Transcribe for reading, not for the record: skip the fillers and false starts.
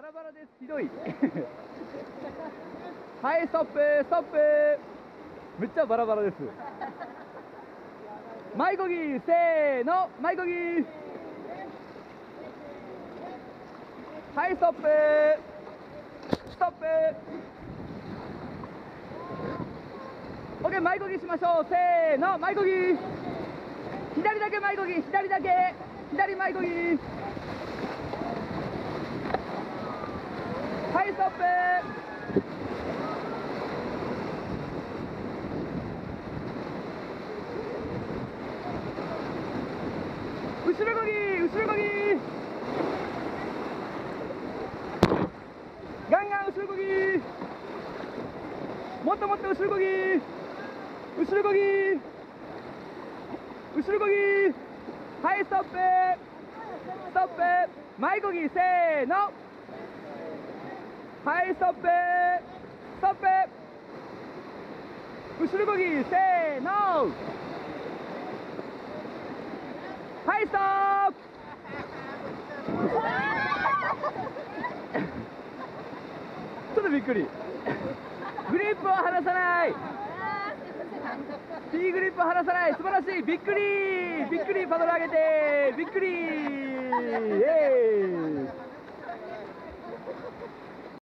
ラバラです。ひどい。はい、ストップ、ストップ。めっちゃバラバラです。前こぎ、せーの、前こぎ。はい、ストップ。ストップ。オッケー、前こぎしましょう。せーの、前こぎ。左だけ前こぎ、左だけ。左前こぎ。はい、ストップ。後ろこぎ、後ろこぎ。ガンガン後ろこぎ。もっともっと後ろこぎ。後ろこぎ。後ろこぎ。はい、ストップ。ストップ。前こぎ、せーの。はい、ストップ。ストップ。後ろこぎ、せーの。はい、ストップ。ちょっとびっくり。グリップを離さない。P グリップを離さない。素晴らしい。びっくり。びっくり。パドル上げて。びっくり。イエーイ。